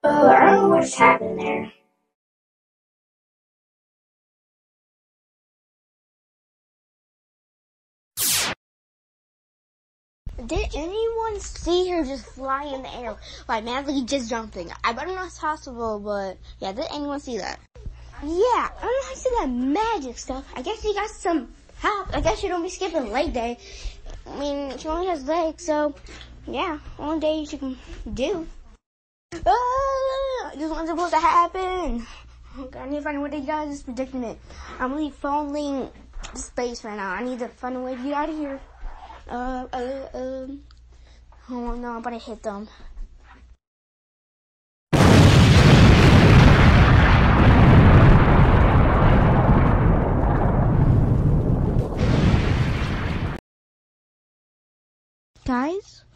Oh, I don't know what just happened there. Did anyone see her just fly in the air, like madly just jumping? I don't know if it's possible, but yeah, did anyone see that? Yeah, I don't know how to see that magic stuff. I guess you got some help. I guess you don't be skipping leg day. I mean, she only has legs, so yeah, one day she can do. This one's supposed to happen. Okay, I need to find a way to get out of this predicament. I'm really falling space right now. I need to find a way to get out of here. Oh no, I'm gonna hit them. Guys,